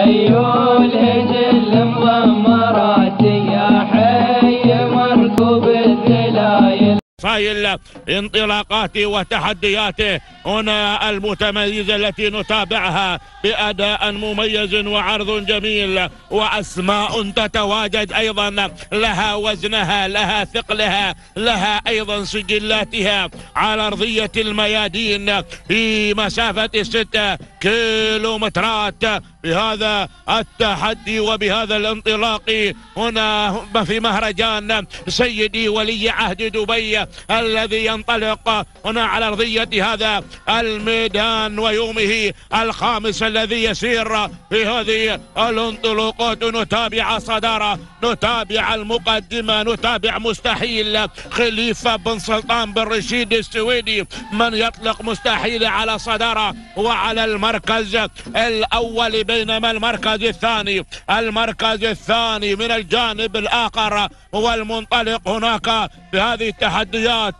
خيول هجل مضمرات يا حي مركوب الذلايل. فايل انطلاقاته وتحدياته هنا المتميزة التي نتابعها بأداء مميز وعرض جميل وأسماء تتواجد أيضا لها وزنها، لها ثقلها، لها أيضا سجلاتها على أرضية الميادين في مسافة 6 كيلومترات بهذا التحدي وبهذا الانطلاق هنا في مهرجان سيدي ولي عهد دبي الذي ينطلق هنا على أرضية هذا الميدان ويومه الخامس الذي يسير في هذه الانطلاقات. نتابع صدارة، نتابع المقدمة، نتابع مستحيل خليفة بن سلطان بن رشيد السويدي من يطلق مستحيل على صدارة وعلى المركز الأول، بينما المركز الثاني من الجانب الآخر هو المنطلق هناك بهذه التحديات.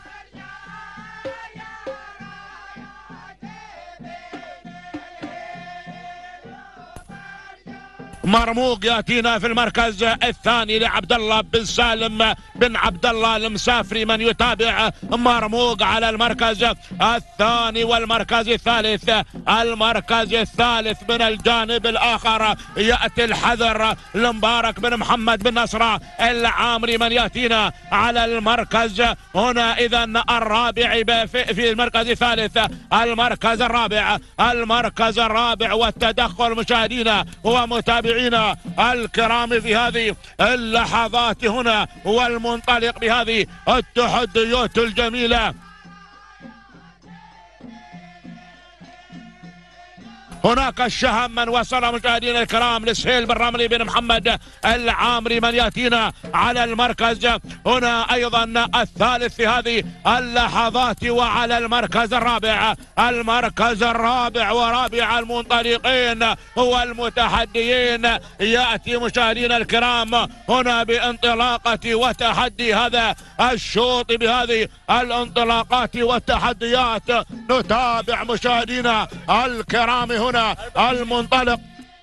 مرموق ياتينا في المركز الثاني لعبد الله بن سالم بن عبد الله المسافري من يتابع مرموق على المركز الثاني. والمركز الثالث من الجانب الآخر يأتي الحذر لمبارك بن محمد بن نصر العامري من ياتينا على المركز هنا إذا الرابع في المركز الثالث. المركز الرابع والتدخل مشاهدينا ومتابعينا الكرام في هذه اللحظات هنا والمنطلق بهذه التحديات الجميلة. هناك الشهم من وصل مشاهدينا الكرام لسهيل بن رملي بن محمد العامري من ياتينا على المركز هنا ايضا الثالث في هذه اللحظات. وعلى المركز الرابع ورابع المنطلقين والمتحديين ياتي مشاهدينا الكرام هنا بانطلاقة وتحدي هذا الشوط بهذه الانطلاقات والتحديات. نتابع مشاهدينا الكرام هنا المنطلق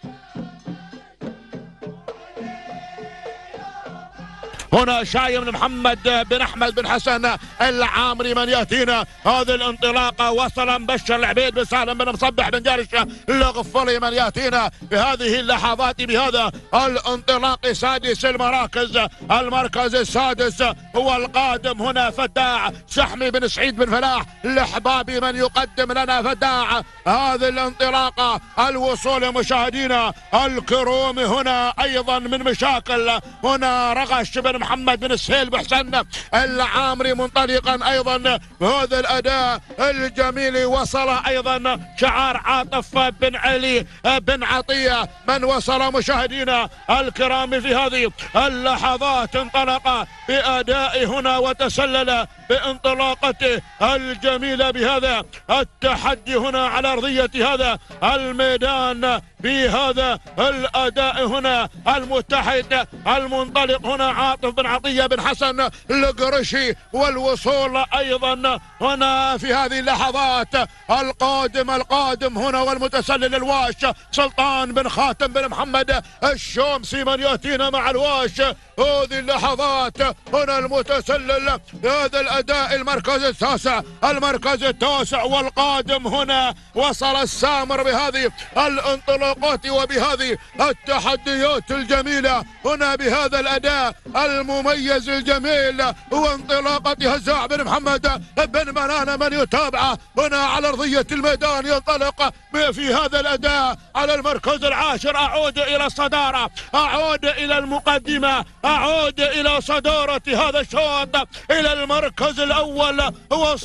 هنا شايم محمد بن احمد بن حسن العامري من ياتينا هذه الانطلاقه. وصل مبشر العبيد بن سالم بن مصبح بن جارش الغفلي من ياتينا بهذه اللحظات بهذا الانطلاق سادس المراكز. المركز السادس هو القادم هنا فداع سحمي بن سعيد بن فلاح الحبابي من يقدم لنا فداع هذه الانطلاقه. الوصول مشاهدينا الكروم هنا ايضا من مشاكل هنا رغش بن محمد بن سهيل بحسن العامري منطلقا ايضا بهذا الاداء الجميل. وصل ايضا شعار عاطف بن علي بن عطيه من وصل مشاهدينا الكرام في هذه اللحظات. انطلق باداء هنا وتسلل بانطلاقته الجميله بهذا التحدي هنا على ارضيه هذا الميدان بهذا الاداء هنا المتحد المنطلق هنا عاطف بن عطيه بن حسن القرشي. والوصول ايضا هنا في هذه اللحظات القادم هنا والمتسلل الواش سلطان بن خاتم بن محمد الشومسي من ياتينا مع الواش. هذه اللحظات هنا المتسلل هذا الاداء. المركز التاسع والقادم هنا وصل السامر بهذه الانطلاقات وبهذه التحديات الجميله هنا بهذا الاداء المميز الجميل. وانطلاقه هزاع بن محمد بن منانه من يتابعه هنا على ارضيه الميدان ينطلق في هذا الاداء على المركز العاشر. اعود الى الصداره، اعود الى المقدمه، اعود الى صداره هذا الشوط الى المركز الاول. هو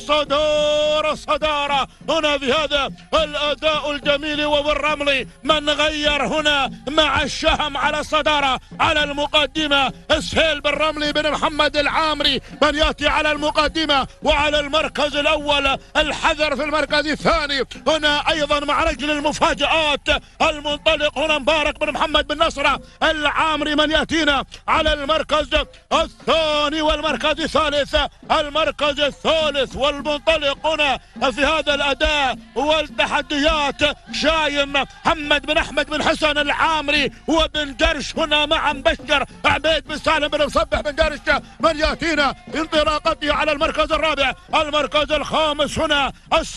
الصداره هنا بهذا الاداء الجميل. وبالرملي من غير هنا مع الشهم على الصداره. على المقدمه سهيل بن رملي بن محمد العامري من ياتي على المقدمه. وعلى المركز الاول الحذر في المركز الثاني هنا ايضا مع رجل المفاجآت المنطلق هنا مبارك بن محمد بن نصر العامري من ياتينا على على المركز الثاني والمركز الثالث. المركز الثالث والمنطلق هنا في هذا الأداء والتحديات شايم محمد بن أحمد بن حسن العامري وبن جرش هنا مع مبشر عبيد بن سالم بن مصبح بن جرش من يأتينا انطلاقته على المركز الرابع. المركز الخامس هنا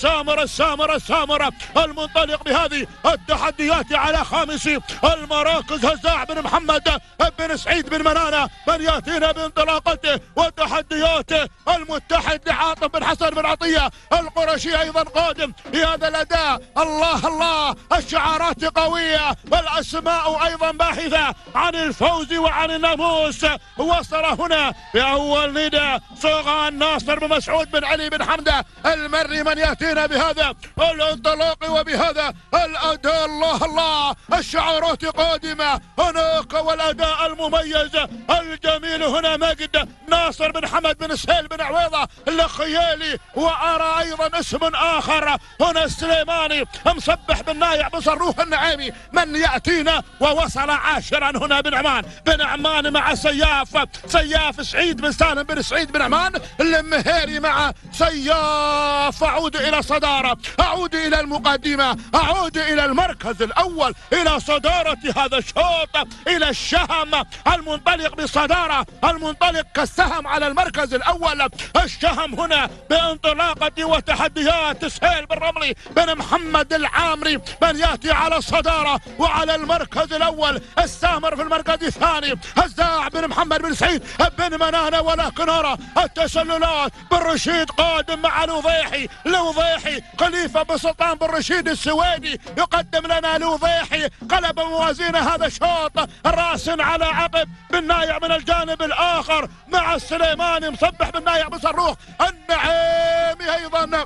السامرة المنطلق بهذه التحديات على خامس المراكز هزاع بن محمد بن سعيد بن منانة من يأتينا بانطلاقته وتحدياته. المتحد لعاطف بن حسن بن عطية القرشي أيضا قادم بهذا الأداء. الله الشعارات قوية والأسماء أيضا باحثة عن الفوز وعن الناموس. وصل هنا بأول نداء صوغان ناصر بن مسعود بن علي بن حمدة المري من يأتينا بهذا الانطلاق وبهذا الأداء. الله الشعارات قادمة هناك والأداء المميز الجميل. هنا ماجد ناصر بن حمد بن سهيل بن عويضة الخيالي. وأرى أيضا اسم آخر هنا السليماني مصبح بن نايع بن صروح النعيمي من يأتينا. ووصل عاشرا هنا بن عمان مع سياف سعيد بن سالم بن سعيد بن عمان المهيري مع سياف. أعود إلى الصدارة، أعود إلى المقدمة، أعود إلى المركز الأول، إلى صدارة هذا الشوط، إلى الشهم المنطلق بصدارة، المنطلق كالسهم على المركز الأول. الشهم هنا بانطلاقة وتحديات سهيل بن رملي بن محمد العامري من يأتي على الصدارة وعلى المركز الأول. السامر في المركز الثاني هزاع بن محمد بن سعيد بن منانة. ولكن أرى التسللات بن رشيد قادم مع لوضيحي خليفة بن سلطان بن رشيد السويدي يقدم لنا لوضيحي قلب موازين هذا الشوط راس على عقب بن نايع من الجانب الآخر مع السليماني مصبح بن نايع بن صروح النعيمي أيضا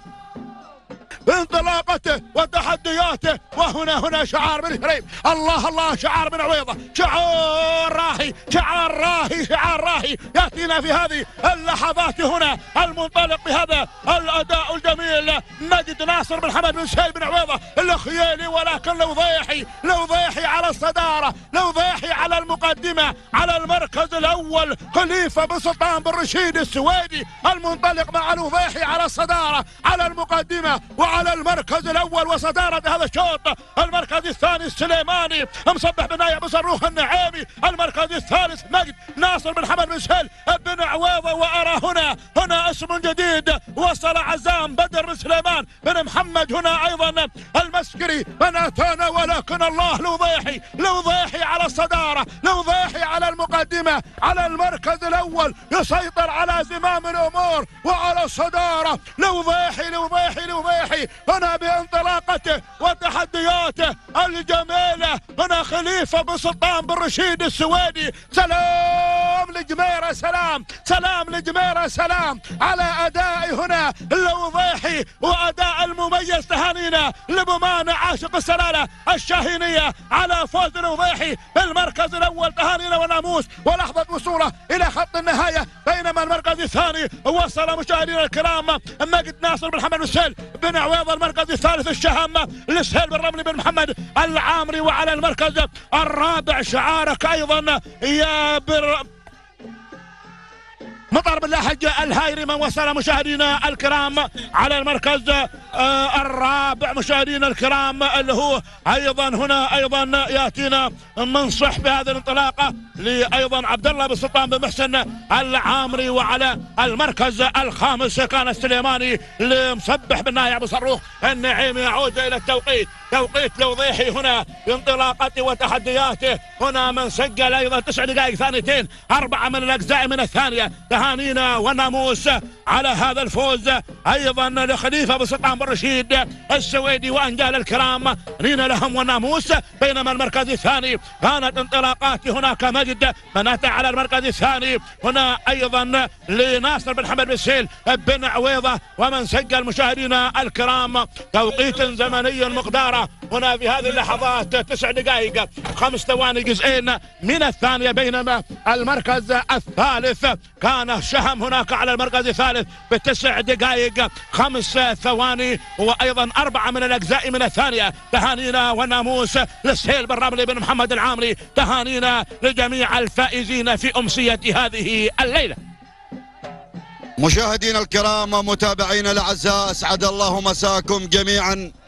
بانطلاقته وتحدياته. وهنا شعار بن هريم. الله شعار بن عويضة، شعار راهي يأتينا في هذه اللحظات. هنا المنطلق بهذا الأداء الجميل مجد ناصر بن حمد بن سهيل بن عويضة الخيالي. ولكن لوضيحي على الصدارة، لوضيحي على المقدمة، على المركز الأول خليفة بن سلطان بن رشيد السويدي المنطلق مع لوضيحي على الصدارة، على المقدمة وعلى المركز الأول وصدارة هذا الشوط. المركز الثاني السليماني مصبح بن نايع بن صروح النعيمي. المركز الثالث مجد ناصر بن حمد بن سهيل بن عويضة. وأرى هنا اسم جديد وصل عزام بدر بن سليمان بن محمد هنا أيضا المسكري من أتانا. ولكن الله لوضيحي على الصدارة، لوضيحي على المقدمة، على المركز الأول يسيطر على زمام الأمور وعلى الصدارة. لوضيحي هنا بانطلاقته وتحدياته الجميلة. هنا خليفة بن سلطان بن رشيد السويدي. سلام لجميرة سلام على أداء هنا لوضيحي وأداء المميز. تهانينا لبمان عاشق السلالة الشاهينية على فوز لوضيحي في المركز الأول. تهانينا وناموس ولحظة وصوله إلى خط النهاية. بينما المركز الثاني وصل مشاهدينا الكرام مجد ناصر بن حمد بن سهيل بن عويضة. المركز الثالث الشهم لسهيل بن رملي بن محمد العامري. وعلى المركز الرابع شعارك أيضا يا مطر بالله حج الهايري من وصل مشاهدينا الكرام على المركز الرابع مشاهدينا الكرام اللي هو ايضا ياتينا منصح بهذه الانطلاقه لايضا عبد الله بن سلطان بن محسن العامري. وعلى المركز الخامس كان السليماني لمصبح بن نايع بن صروح النعيمي. يعود الى توقيت لوضيحي هنا بانطلاقته وتحدياته. هنا من سجل ايضا 9 دقائق ثانيتين 4 من الاجزاء من الثانيه. تهانينا والناموس على هذا الفوز ايضا لخليفه بن سلطان بن رشيد السويدي وانجال الكرام نينا لهم والناموس. بينما المركز الثاني كانت انطلاقات هناك مجد من اتى على المركز الثاني. هنا ايضا لناصر بن حمد بن سهيل بن عويضة ومن سجل مشاهدينا الكرام توقيت زمني مقداره هنا في هذه اللحظات 9 دقائق 5 ثواني جزئين من الثانية، بينما المركز الثالث كان شهم هناك على المركز الثالث ب9 دقائق 5 ثواني وأيضا 4 من الأجزاء من الثانية. تهانينا والناموس لسهيل بن رملي بن محمد العامري، تهانينا لجميع الفائزين في أمسية هذه الليلة. مشاهدينا الكرام ومتابعينا الأعزاء، أسعد الله مساكم جميعا